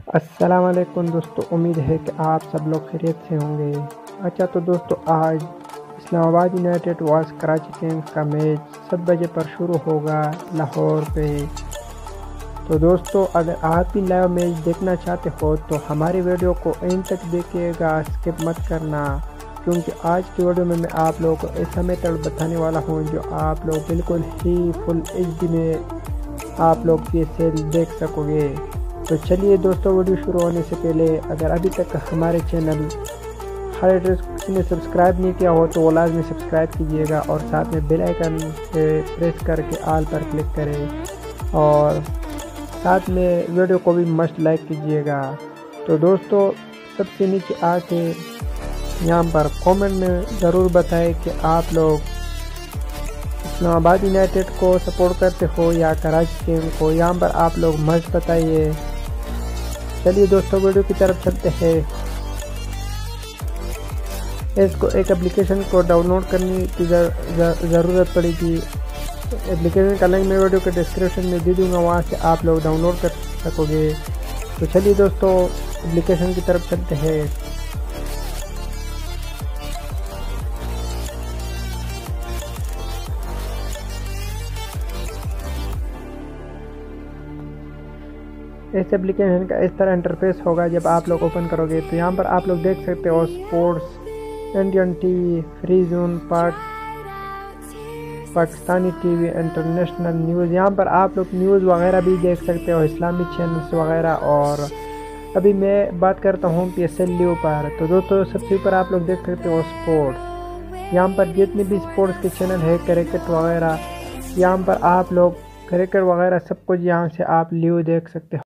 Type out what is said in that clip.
السلام علیکم دوستو، امید ہے کہ آپ سب لوگ خیریت سے ہوں گے۔ اچھا تو دوستو، آج Islamabad United versus Karachi Kings کا میچ 7 بجے پر شروع ہوگا لاہور پہ۔ تو دوستو، اگر آپ بھی لائیو میچ دیکھنا چاہتے ہو تو ہماری ویڈیو کو اینڈ تک دیکھیے گا، اسکپ مت کرنا، کیونکہ آج کی ویڈیو میں آپ لوگوں کو ایسا میتھڈ بتانے والا ہوں جو آپ لوگ بالکل ہی فل ایچ ڈی میں آپ لوگ پی ایس ایل دیکھ سکو گے۔ تو چلیے دوستو، ویڈیو شروع ہونے سے پہلے اگر ابھی تک ہمارے چینل ہر ایڈریس کسی نے سبسکرائب نہیں کیا ہو تو وہ لازمی سبسکرائب کیجئے گا، اور ساتھ میں بیل آئیکن پہ پریس کر کے آل پر کلک کریں، اور ساتھ میں ویڈیو کو بھی مست لائک کیجئے گا۔ تو دوستو، سب سے نیچے آ کے یہاں پر کومنٹ میں ضرور بتائیں کہ آپ لوگ اسلام آباد یونائٹڈ کو سپورٹ کرتے ہو یا کراچی کنگ کو، یہاں پر آپ لوگ مست بتائیے۔ چلیے دوستو، ویڈیو کی طرف چلتے ہیں۔ اس کو ایک اپلیکیشن کو ڈاؤن لوڈ کرنے کی ضرورت پڑے گی۔ اپلیکیشن کا لنک میں ویڈیو کے ڈسکرپشن میں دے دوں گا، وہاں سے آپ لوگ ڈاؤن لوڈ کر سکو گے۔ تو چلیے دوستو، اپلیکیشن کی طرف چلتے ہیں۔ اس اپلیکیشن کا اس طرح انٹرفیس ہوگا جب آپ لوگ اوپن کرو گے۔ تو یہاں پر آپ لوگ دیکھ سکتے ہو sports, Indian TV, free zone, Pakistani TV, international news, یہاں پر آپ لوگ نیوز وغیرہ بھی دیکھ سکتے ہو، اسلامی چینلز وغیرہ۔ اور ابھی میں بات کرتا ہوں پی ایس ایل لیو پر۔ تو دوستو، سب سے اوپر آپ لوگ دیکھ سکتے ہو سپورٹس، یہاں پر جتنے بھی سپورٹس کے چینل ہے، کرکٹ وغیرہ، یہاں پر آپ لوگ کرکٹ وغیرہ سب کچھ یہاں سے آپ لیو دیکھ سکتے ہو۔